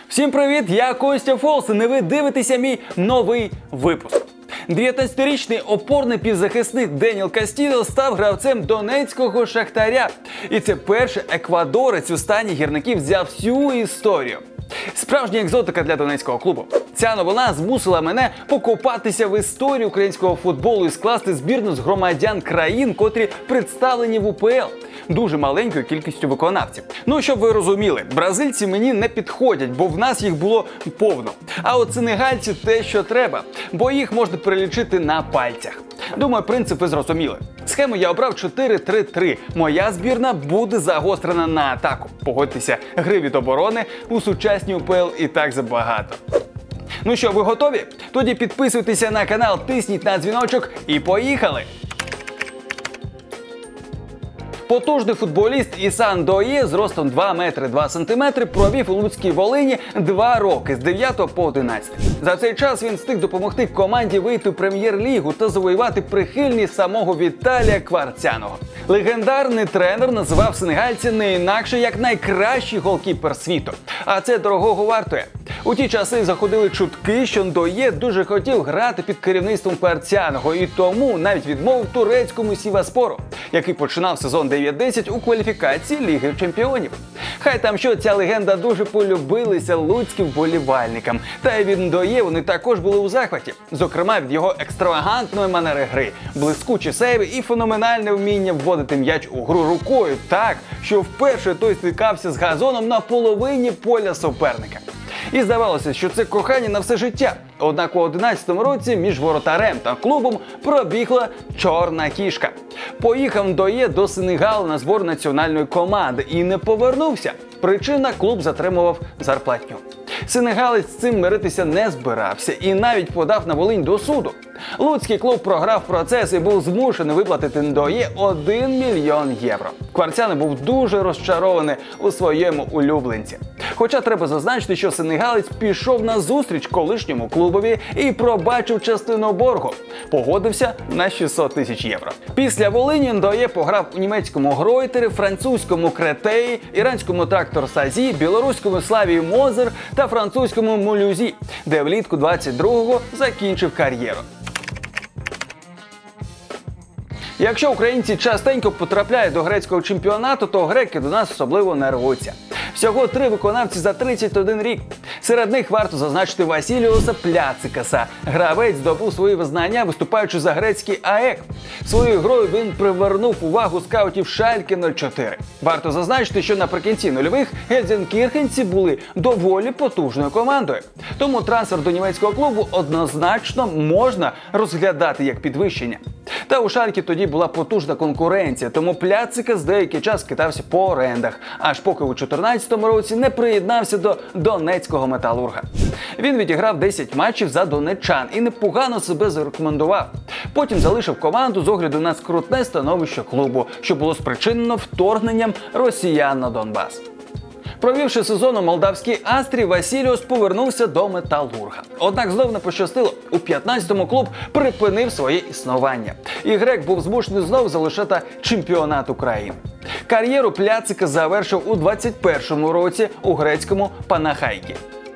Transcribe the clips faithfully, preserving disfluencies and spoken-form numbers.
Всім привіт, я Костя Фолсен і ви дивитеся мій новий випуск. дев'ятнадцятирічний опорний півзахисник Деніел Кастільо став гравцем донецького Шахтаря. І це перший еквадорець у стані гірників за всю історію. Справжня екзотика для донецького клубу. Ця новина змусила мене покопатися в історії українського футболу і скласти збірну з громадян країн, котрі представлені в У Пе Ел. Дуже маленькою кількістю виконавців. Ну, щоб ви розуміли, бразильці мені не підходять, бо в нас їх було повно. А от сенегальці те, що треба, бо їх можна перелічити на пальцях. Думаю, принцип ви зрозуміли. Схему я обрав чотири три три. Моя збірна буде загострена на атаку. Погодьтеся, гри від оборони у сучасній У Пе Ел і так забагато. Ну що, ви готові? Тоді підписуйтеся на канал, тисніть на дзвіночок і поїхали! Потужний футболіст Ісан Дое з ростом два метри два сантиметри провів у Луцькій Волині два роки з дев'ятого по одинадцятий. За цей час він встиг допомогти команді вийти в прем'єр-лігу та завоювати прихильність самого Віталія Кварцяного. Легендарний тренер називав сенегальця не інакше як найкращий голкіпер світу. А це дорогого вартує. У ті часи заходили чутки, що Дое дуже хотів грати під керівництвом Кварцяного і тому навіть відмовив турецькому Сіваспору, який починав сезон дев'ять десять у кваліфікації Ліги Чемпіонів. Хай там що, ця легенда дуже полюбилася луцьким вболівальникам. Та й від Дое вони також були у захваті. Зокрема, від його екстравагантної манери гри, блискучі сейви і феноменальне вміння вводити м'яч у гру рукою так, що вперше той стикався з газоном на половині поля суперника. І здавалося, що це кохання на все життя. Однак у одинадцятому році між воротарем та клубом пробігла чорна кішка. Поїхав Дое до Сенегалу на збор національної команди і не повернувся. Причина – клуб затримував зарплатню. Сенегалець з цим миритися не збирався і навіть подав на Волинь до суду. Луцький клуб програв процес і був змушений виплатити Дое один мільйон євро. Кварцяний був дуже розчарований у своєму улюбленці. Хоча треба зазначити, що сенегалець пішов на зустріч колишньому клубові і пробачив частину боргу. Погодився на шістсот тисяч євро. Після Волині Дое пограв у німецькому Гройтері, французькому Кретеї, іранському Трактор Сазі, білоруському Славії Мозер та французькому Мулюзі, де влітку двадцять другого закінчив кар'єру. Якщо українці частенько потрапляють до грецького чемпіонату, то греки до нас особливо не рвуться. Всього три виконавці за тридцять один рік. Серед них варто зазначити Васіліоса Пляцикаса. Гравець здобув свої визнання, виступаючи за грецький АЕК. Своєю грою він привернув увагу скаутів Шальке нуль чотири. Варто зазначити, що наприкінці нульових гельзенкірхенці були доволі потужною командою. Тому трансфер до німецького клубу однозначно можна розглядати як підвищення. Та у Шальке тоді була потужна конкуренція, тому Пляцикас деякий час китався по орендах, аж поки у дві тисячі чотирнадцятому році не приєднався до донецького Металурга. Він відіграв десять матчів за донеччан і непогано себе зарекомендував. Потім залишив команду з огляду на скрутне становище клубу, що було спричинено вторгненням росіян на Донбас. Провівши сезон у молдавській Астрі, Васіліос повернувся до Металурга. Однак знов не пощастило. У п'ятнадцятому клуб припинив своє існування. І грек був змушений знов залишати чемпіонат України. Кар'єру Пляцикас завершив у двадцять першому році у грецькому Панахайкі.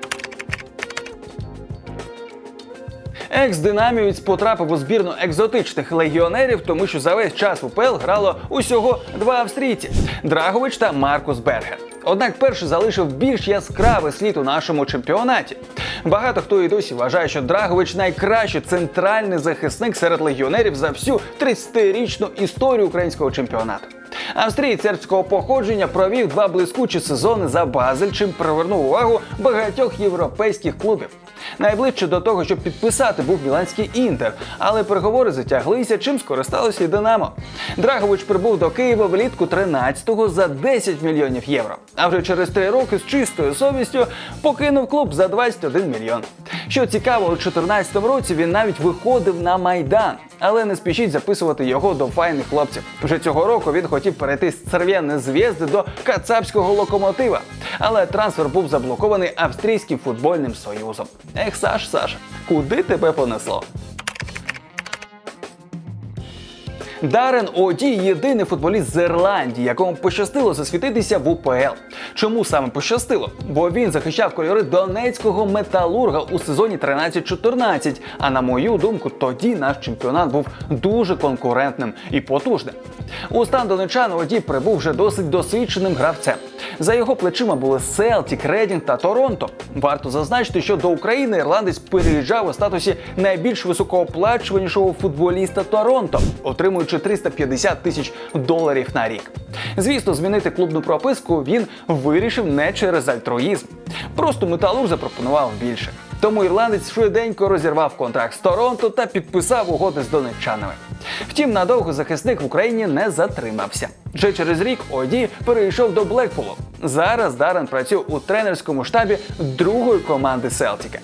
Екс-динамівець потрапив у збірну екзотичних легіонерів, тому що за весь час в У Пе Ел грало усього два австрійці – Драгович та Маркус Бергер. Однак перший залишив більш яскравий слід у нашому чемпіонаті. Багато хто і досі вважає, що Драгович – найкращий центральний захисник серед легіонерів за всю тридцятирічну історію українського чемпіонату. Австрієць сербського походження провів два блискучі сезони за Базель, чим привернув увагу багатьох європейських клубів. Найближче до того, щоб підписати, був міланський Інтер, але переговори затяглися, чим скористалося і Динамо. Драгович прибув до Києва влітку тринадцятого за десять мільйонів євро, а вже через три роки з чистою совістю покинув клуб за двадцять один мільйон. Що цікаво, у дві тисячі чотирнадцятому році він навіть виходив на Майдан, але не спішіть записувати його до файних хлопців. Вже цього року він хотів перейти з Церв'яної Звєзди до Кацапського Локомотива, але трансфер був заблокований Австрійським футбольним союзом. Ех, Саш, Саша, куди тебе понесло? Даррен О'Ді – єдиний футболіст з Ірландії, якому пощастило засвітитися в УПЛ. Чому саме пощастило? Бо він захищав кольори донецького Металурга у сезоні тринадцять чотирнадцять, а на мою думку, тоді наш чемпіонат був дуже конкурентним і потужним. У стан донеччан О'Ді прибув вже досить досвідченим гравцем. За його плечима були Селтік, Редінг та Торонто. Варто зазначити, що до України ірландець переїжджав у статусі найбільш високооплачуванішого футболіста Торонто, отримуючи триста п'ятдесят тисяч доларів на рік. Звісно, змінити клубну прописку він вирішив не через альтруїзм. Просто Металург запропонував більше. Тому ірландець швиденько розірвав контракт з Торонто та підписав угоди з донеччанами. Втім, надовго захисник в Україні не затримався. Вже через рік О'Ді перейшов до Блекпулу. Зараз Даррен працює у тренерському штабі другої команди Селтіка.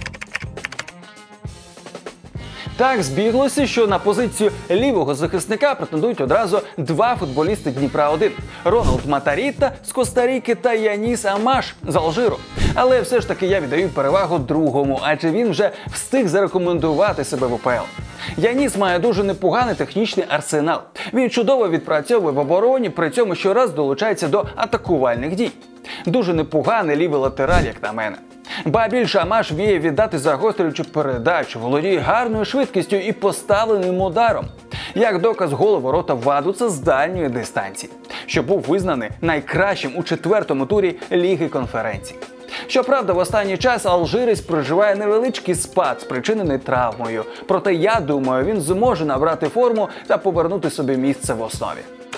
Так збіглося, що на позицію лівого захисника претендують одразу два футболісти Дніпра один – Роналд Матаріта з Коста-Ріки та Яніс Амаш з Алжиру. Але все ж таки я віддаю перевагу другому, адже він вже встиг зарекомендувати себе в УПЛ. Яніс має дуже непоганий технічний арсенал. Він чудово відпрацьовує в обороні, при цьому щораз долучається до атакувальних дій. Дуже непоганий лівий латераль, як на мене. Ба більше, Амаш вміє віддати загострюючу передачу, володіє гарною швидкістю і поставленим ударом. Як доказ, гол у ворота Вадуца з дальньої дистанції, що був визнаний найкращим у четвертому турі Ліги конференцій. Щоправда, в останній час алжирець проживає невеличкий спад, спричинений травмою. Проте, я думаю, він зможе набрати форму та повернути собі місце в основі.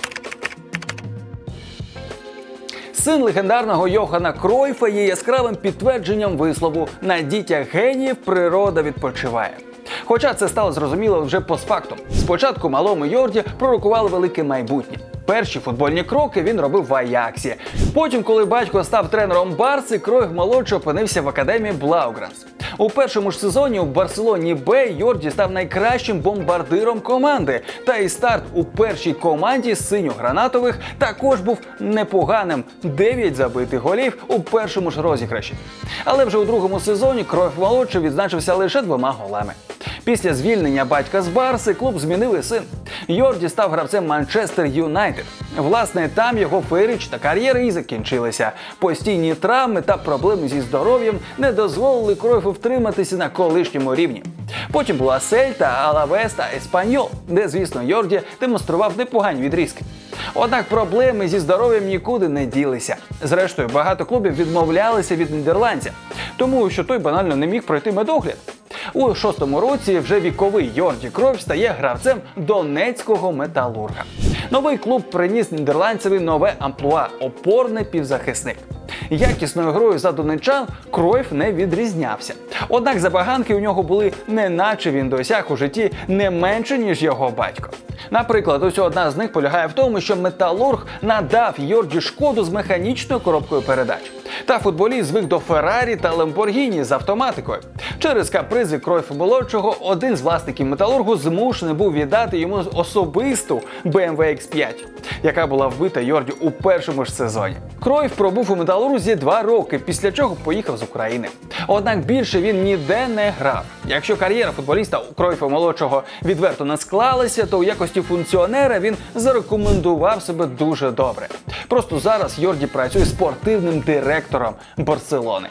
Син легендарного Йохана Кройфа є яскравим підтвердженням вислову «на дітях геніїв природа відпочиває». Хоча це стало зрозуміло вже постфактум. Спочатку малому Йорді пророкували велике майбутнє. Перші футбольні кроки він робив в Аяксі. Потім, коли батько став тренером Барси, Кройф-молодший опинився в академії Блаугранс. У першому ж сезоні у Барселоні Б Йорді став найкращим бомбардиром команди. Та і старт у першій команді синьо-гранатових також був непоганим – дев'ять забитих голів у першому ж розіграші. Але вже у другому сезоні Кройф-молодший відзначився лише двома голами. Після звільнення батька з Барси клуб змінив і син. Йорді став гравцем Манчестер Юнайтед. Власне, там його феєрична кар'єра і закінчилася. Постійні травми та проблеми зі здоров'ям не дозволили Кройфу втриматися на колишньому рівні. Потім була Сельта, Алавес та Еспаньол, де, звісно, Йорді демонстрував непогані відрізки. Однак проблеми зі здоров'ям нікуди не ділися. Зрештою, багато клубів відмовлялися від нідерландця, тому що той банально не міг пройти медогляд. У шостому році вже віковий Йорді Кройф стає гравцем донецького Металурга. Новий клуб приніс нідерландцеві нове амплуа – опорний півзахисник. Якісною грою за донеччан Кройф не відрізнявся. Однак забаганки у нього були, неначе він досяг у житті не менше, ніж його батько. Наприклад, ось одна з них полягає в тому, що Металург надав Йорді Шкоду з механічною коробкою передач. Та футболіст звик до Феррарі та Ламборгіні з автоматикою. Через капризи Кройфа-молодшого один з власників Металургу змушений був віддати йому особисту Б М В Ікс п'ять, яка була вбита Йорді у першому ж сезоні. Кройф пробув у Металурзі два роки, після чого поїхав з України. Однак більше він ніде не грав. Якщо кар'єра футболіста Кройфа-молодшого відверто не склалася, то у якості функціонера він зарекомендував себе дуже добре. Просто зараз Йорді працює спортивним директором Барселони.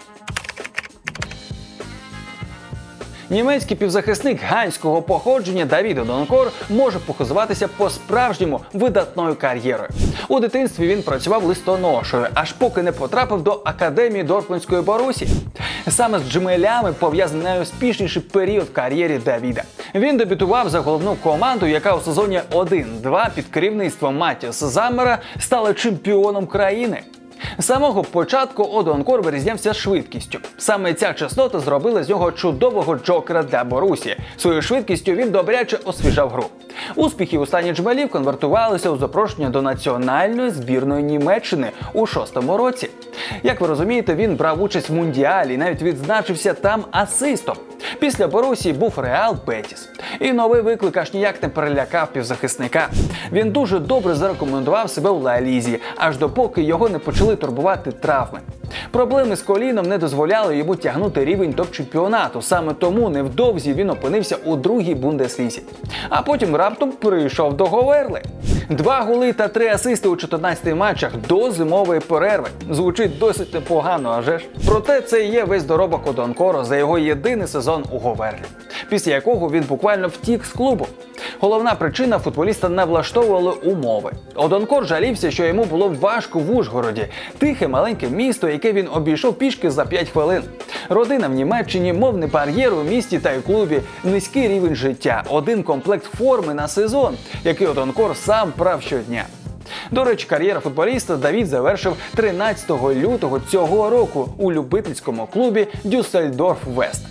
Німецький півзахисник ганського походження Давід Одонкор може похизуватися по-справжньому видатною кар'єрою. У дитинстві він працював листоношею, аж поки не потрапив до академії Дортмундської Борусі. Саме з джмелями пов'язаний найуспішніший період в кар'єрі Давіда. Він дебютував за головну команду, яка у сезоні один-два під керівництвом Матіаса Заммера стала чемпіоном країни. З самого початку Одонкор вирізнявся швидкістю. Саме ця чеснота зробила з нього чудового джокера для Борусі. Своєю швидкістю він добряче освіжав гру. Успіхи у стані джмелів конвертувалися у запрошення до національної збірної Німеччини у шостому році. Як ви розумієте, він брав участь в Мундіалі і навіть відзначився там асистом. Після Борусі був Реал Бетіс. І новий виклик аж ніяк не перелякав півзахисника. Він дуже добре зарекомендував себе у Ла Лізі, аж допоки його не почали турбувати травми. Проблеми з коліном не дозволяли йому тягнути рівень топ-чемпіонату. Саме тому невдовзі він опинився у другій бундеслізі. А потім раптом перейшов до Говерли. Два голи та три асисти у чотирнадцяти матчах до зимової перерви. Звучить досить непогано, аже ж. Проте це і є весь доробок Одонкоро за його єдиний сезон у Говерлі, після якого він буквально втік з клубу. Головна причина – футболіста не влаштовували умови. Одонкор жалівся, що йому було важко в Ужгороді – тихе маленьке місто, яке він обійшов пішки за п'ять хвилин. Родина в Німеччині, мовний бар'єр у місті та й у клубі, низький рівень життя, один комплект форми на сезон, який Одонкор сам прав щодня. До речі, кар'єра футболіста Давід завершив тринадцятого лютого цього року у любительському клубі Дюссельдорф Вест.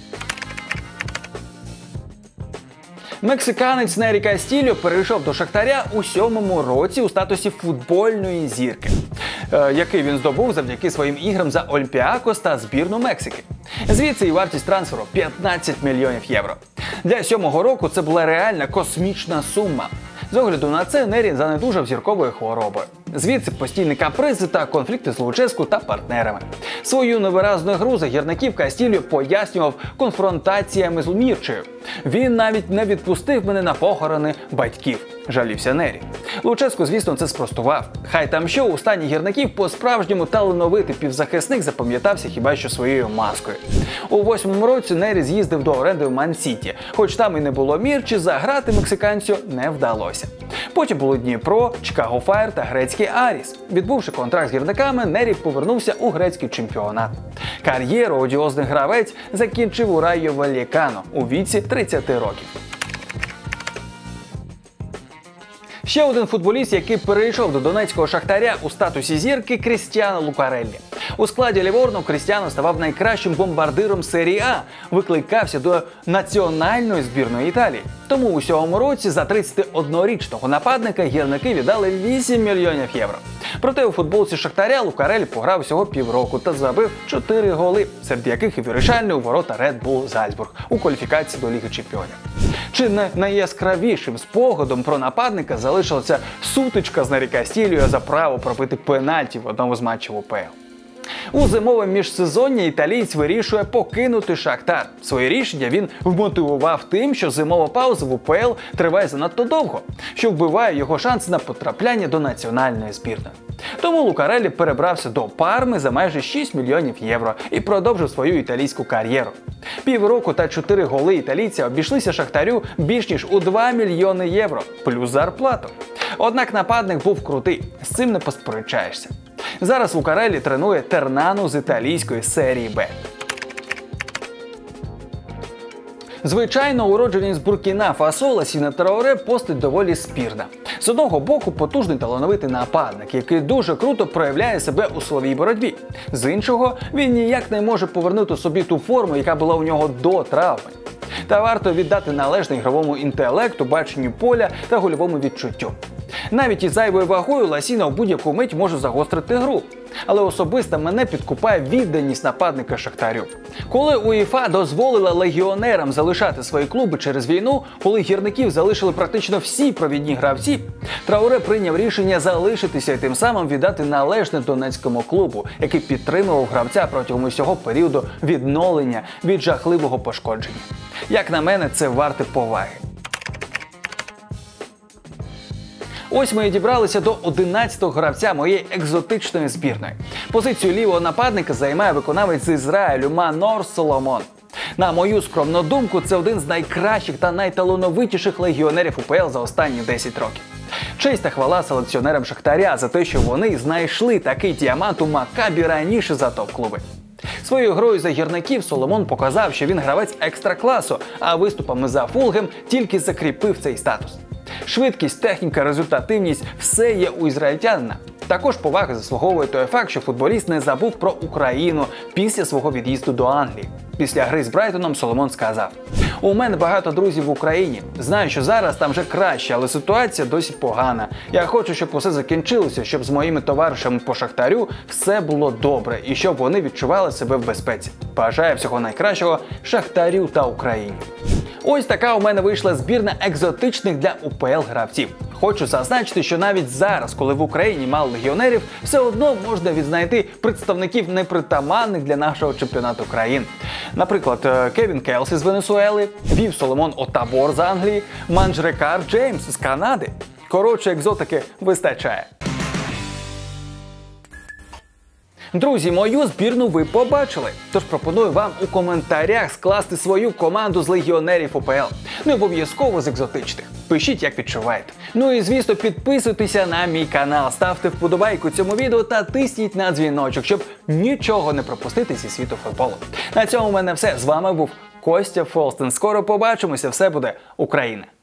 Мексиканець Нері Кастільо перейшов до Шахтаря у сьомому році у статусі футбольної зірки, який він здобув завдяки своїм іграм за Олімпіакос та збірну Мексики. Звідси і вартість трансферу – п'ятнадцять мільйонів євро. Для сьомого року це була реальна космічна сума. З огляду на це Нері занедужав зірковою хворобою. Звідси постійні капризи та конфлікти з Луческу та партнерами. Свою невиразну гру за гірників Кастільо пояснював конфронтаціями з Мірчею. «Він навіть не відпустив мене на похорони батьків», – жалівся Нері. Луческу, звісно, це спростував. Хай там що, у стані гірників по-справжньому талановитий півзахисник запам'ятався хіба що своєю маскою. У восьмому році Нері з'їздив до оренди в Ман-Сіті. Хоч там і не було Мірчі, заграти мексиканцю не вдалося. Потім було Дніпро, Чикаго Файр та грецький Аріс. Відбувши контракт з гірниками, Нері повернувся у грецький чемпіонат. Кар'єру одіозний гравець закінчив у Райо Вальєкано у віці тридцяти років. Ще один футболіст, який перейшов до донецького Шахтаря у статусі зірки – Крістіано Лукареллі. У складі Ліворно Крістіано ставав найкращим бомбардиром серії А, викликався до національної збірної Італії. Тому у сьомому році за тридцятиоднорічного нападника гірники віддали вісім мільйонів євро. Проте у футболці Шахтаря Лукареллі пограв всього півроку та забив чотири голи, серед яких і вирішальний у ворота Ред Булл Зальцбург у кваліфікації до Ліги Чемпіонів. Чи не найяскравішим спогадом про нападника залишилася сутичка з Нері Кастільо за право пробити пенальті в одному з матчів УПЛ. У зимове міжсезоння італієць вирішує покинути Шахтар. Своє рішення він вмотивував тим, що зимова пауза в УПЛ триває занадто довго, що вбиває його шанси на потрапляння до національної збірної. Тому Лукареллі перебрався до Парми за майже шість мільйонів євро і продовжив свою італійську кар'єру. Півроку та чотири голи італійця обійшлися Шахтарю більш ніж у два мільйони євро, плюс зарплату. Однак нападник був крутий, з цим не посперечаєшся. Зараз Лукареллі тренує Тернану з італійської серії Б. Звичайно, уродженець Буркіна-Фасо Ласіна Траоре постать доволі спірна. З одного боку, потужний талановитий нападник, який дуже круто проявляє себе у силовій боротьбі. З іншого, він ніяк не може повернути собі ту форму, яка була у нього до травми. Та варто віддати належне ігровому інтелекту, баченню поля та гольовому відчуттю. Навіть із зайвою вагою Ласіна в будь-яку мить може загострити гру. Але особисто мене підкупає відданість нападника Шахтарю. Коли УЄФА дозволила легіонерам залишати свої клуби через війну, коли гірників залишили практично всі провідні гравці, Траоре прийняв рішення залишитися і тим самим віддати належне донецькому клубу, який підтримував гравця протягом усього періоду відновлення від жахливого пошкодження. Як на мене, це варте поваги. Ось ми і дібралися до одинадцятого гравця моєї екзотичної збірної. Позицію лівого нападника займає виконавець з Ізраїлю Манор Соломон. На мою скромну думку, це один з найкращих та найталановитіших легіонерів УПЛ за останні десять років. Честь та хвала селекціонерам Шахтаря за те, що вони знайшли такий діамант у Маккабі раніше за топ-клуби. Своєю грою за гірників Соломон показав, що він гравець екстракласу, а виступами за Фулгем тільки закріпив цей статус. Швидкість, техніка, результативність – все є у ізраїльтянина. Також поваги заслуговує той факт, що футболіст не забув про Україну після свого від'їзду до Англії. Після гри з Брайтоном Соломон сказав: «У мене багато друзів в Україні. Знаю, що зараз там вже краще, але ситуація досі погана. Я хочу, щоб усе закінчилося, щоб з моїми товаришами по Шахтарю все було добре і щоб вони відчували себе в безпеці. Бажаю всього найкращого Шахтарю та Україні». Ось така у мене вийшла збірна екзотичних для УПЛ гравців. Хочу зазначити, що навіть зараз, коли в Україні мало легіонерів, все одно можна відзнайти представників непритаманних для нашого чемпіонату країн. Наприклад, Кевін Келсі з Венесуели, Вів Соломон Отабор з Англії, Манджрекар Джеймс з Канади. Коротше, екзотики вистачає. Друзі, мою збірну ви побачили, тож пропоную вам у коментарях скласти свою команду з легіонерів УПЛ. Не обов'язково з екзотичних. Пишіть, як відчуваєте. Ну і, звісно, підписуйтеся на мій канал, ставте вподобайку цьому відео та тисніть на дзвіночок, щоб нічого не пропустити зі світу футболу. На цьому в мене все. З вами був Костя Фолстен. Скоро побачимося. Все буде Україна!